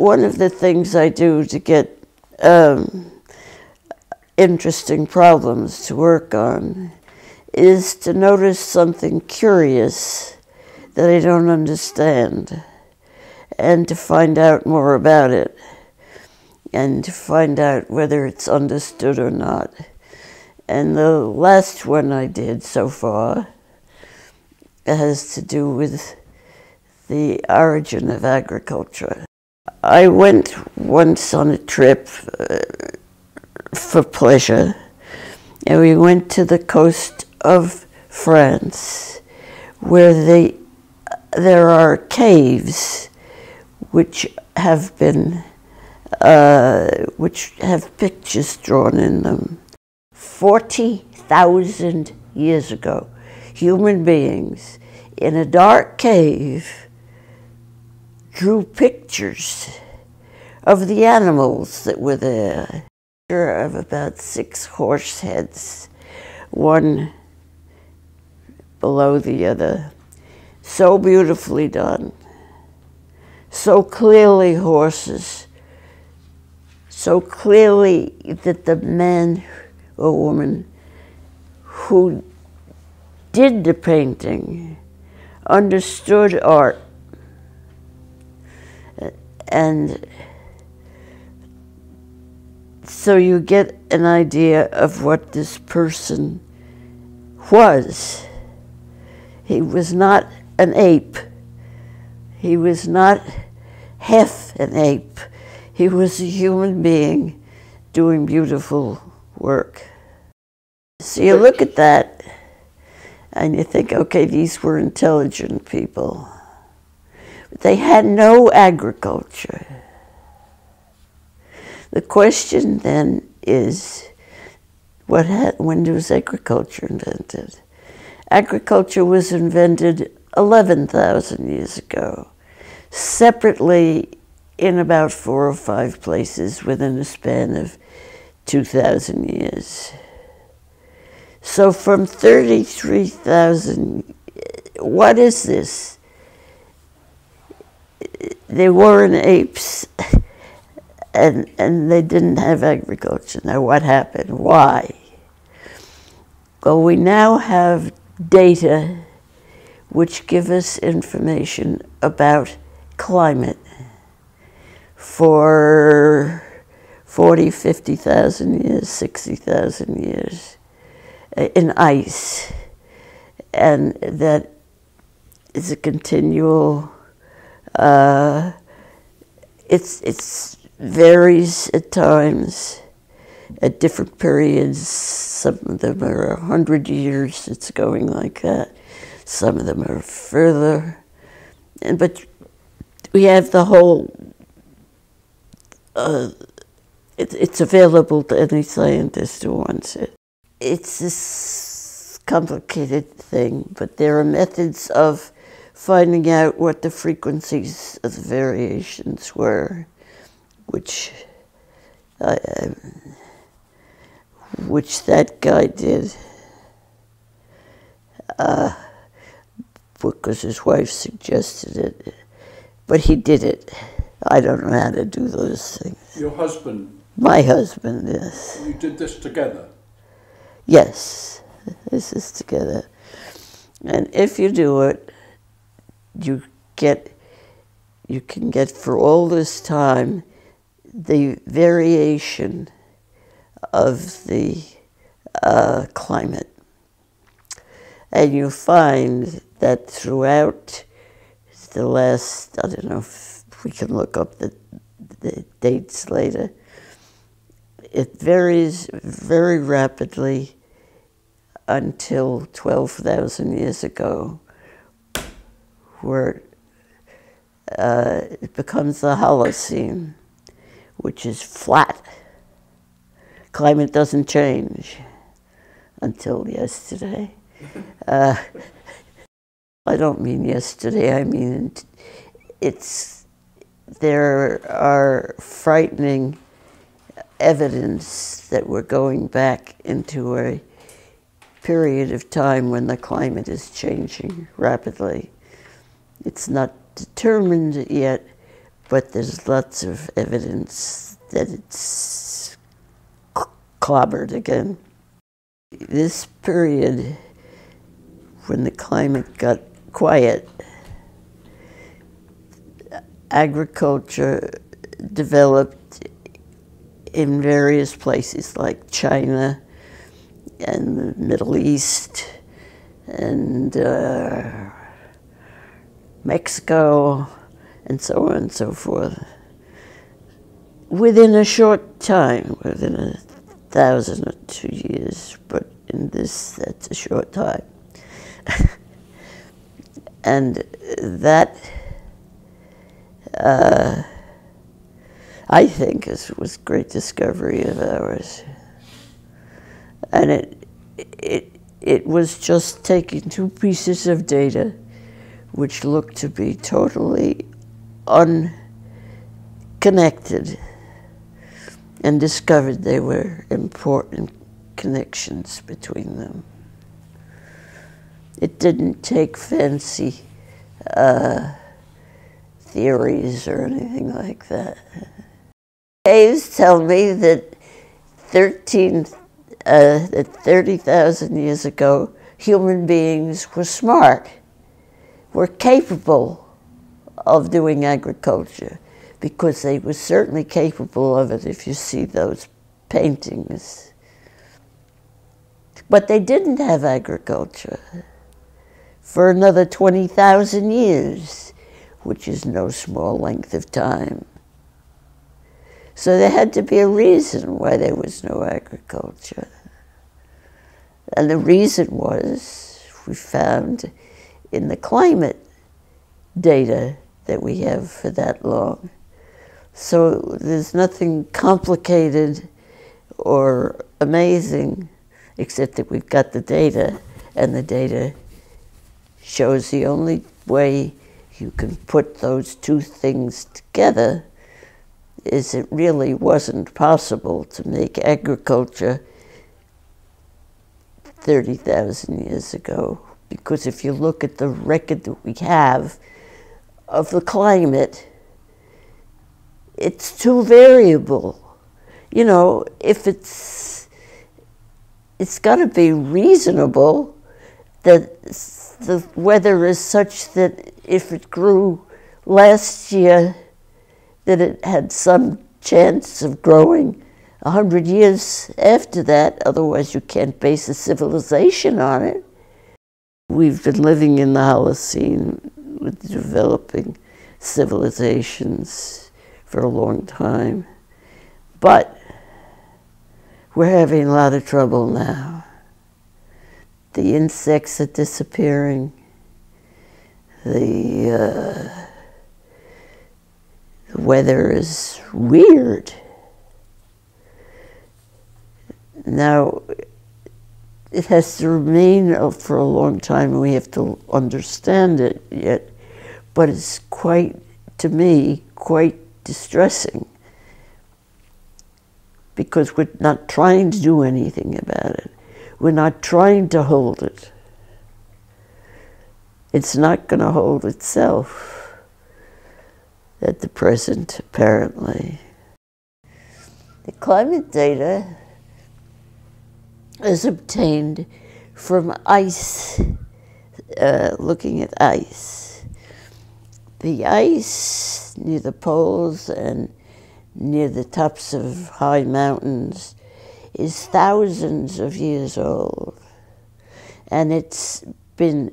one of the things I do to get interesting problems to work on is to notice something curious that I don't understand and to find out more about it and to find out whether it's understood or not. And the last one I did so far has to do with the origin of agriculture. I went once on a trip for pleasure, and we went to the coast of France, where there are caves which have been which have pictures drawn in them. 40,000 years ago, human beings in a dark cave drew pictures of the animals that were there. Of about 6 horse heads, one below the other. So beautifully done, so clearly horses, so clearly that the man or woman who did the painting understood art. And so you get an idea of what this person was. He was not an ape. He was not half an ape. He was a human being doing beautiful work. So you look at that and you think, okay, these were intelligent people. But they had no agriculture. The question then is, when was agriculture invented? Agriculture was invented 11,000 years ago, separately in about 4 or 5 places within a span of 2,000 years. So from 33,000, what is this? They weren't apes. And they didn't have agriculture. Now what happened? Why? Well, we now have data which give us information about climate for 40, 50,000 years, 60,000 years in ice. And that is a continual, it's varies at times, at different periods. Some of them are 100 years, it's going like that. Some of them are further. But we have the whole, it's available to any scientist who wants it. It's this complicated thing, but there are methods of finding out what the frequencies of the variations were, which that guy did, because his wife suggested it, but he did it. I don't know how to do those things. Your husband? My husband, yes. You did this together? Yes, this is together. And if you do it, you can get for all this time the variation of the climate. And you find that throughout the last, I don't know if we can look up the dates later, it varies very rapidly until 12,000 years ago, where it becomes the Holocene, which is flat. Climate doesn't change until yesterday. I don't mean yesterday, I mean there are frightening evidence that we're going back into a period of time when the climate is changing rapidly. It's not determined yet, but there's lots of evidence that it's clobbered again. This period, when the climate got quiet, agriculture developed in various places like China and the Middle East and Mexico and so on and so forth. Within a short time, within 1,000 or 2 years, but in this, that's a short time. And that, I think, was a great discovery of ours. And it was just taking two pieces of data which looked to be totally unconnected, and discovered there were important connections between them. It didn't take fancy theories or anything like that. Caves tell me that 30,000 years ago, human beings were smart, were capable of doing agriculture, because they were certainly capable of it if you see those paintings. But they didn't have agriculture for another 20,000 years, which is no small length of time. So there had to be a reason why there was no agriculture. And the reason was, we found in the climate data that we have for that long. So there's nothing complicated or amazing, except that we've got the data, and the data shows the only way you can put those two things together is it really wasn't possible to make agriculture 30,000 years ago. Because if you look at the record that we have of the climate, it's too variable. You know, if it's got to be reasonable that the weather is such that if it grew last year, that it had some chance of growing 100 years after that, otherwise you can't base a civilization on it. We've been living in the Holocene with developing civilizations for a long time, but we're having a lot of trouble now. The insects are disappearing. The weather is weird. Now, it has to remain for a long time, and we have to understand it yet, but it's quite, to me, quite distressing, because we're not trying to do anything about it. We're not trying to hold it. It's not going to hold itself at the present, apparently. The climate data is obtained from ice, looking at ice. The ice near the poles and near the tops of high mountains is thousands of years old. And it's been,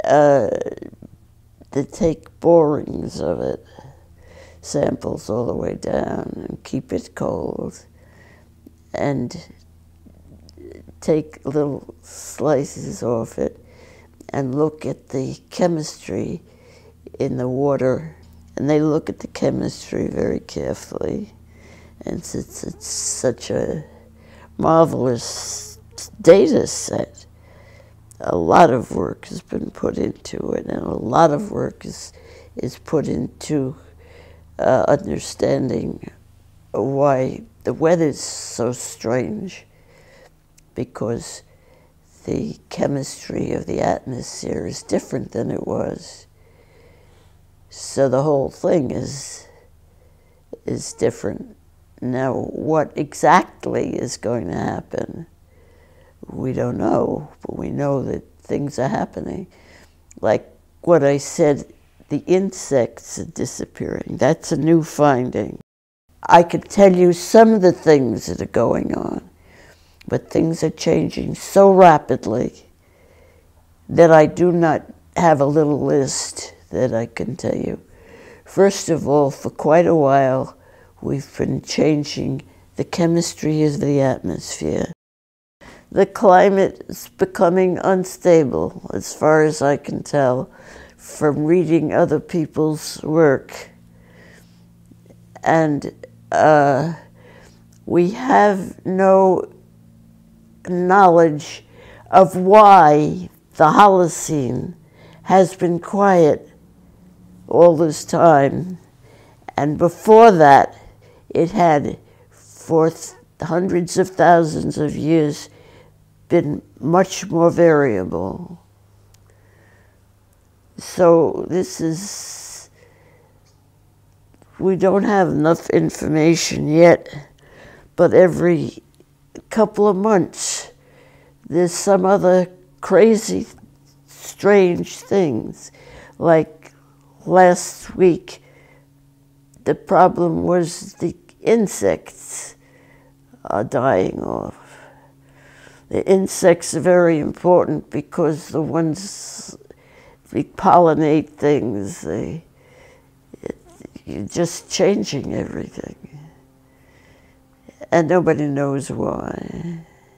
they take borings of it, samples all the way down, and keep it cold, and take little slices off it and look at the chemistry in the water. And they look at the chemistry very carefully. And it's such a marvelous data set. A lot of work has been put into it, and a lot of work is put into understanding why the weather's so strange, because the chemistry of the atmosphere is different than it was. So the whole thing is is different. Now, what exactly is going to happen, we don't know, but we know that things are happening. Like what I said, the insects are disappearing. That's a new finding. I could tell you some of the things that are going on, but things are changing so rapidly that I do not have a little list that I can tell you. First of all, for quite a while, we've been changing the chemistry of the atmosphere. The climate is becoming unstable, as far as I can tell, from reading other people's work. And we have no knowledge of why the Holocene has been quiet all this time. And before that, it had, for hundreds of thousands of years, been much more variable. So this is, we don't have enough information yet, but every couple of months, there's some other crazy, strange things. Like last week, the problem was the insects are dying off. The insects are very important because the ones they pollinate things, you're just changing everything. And nobody knows why.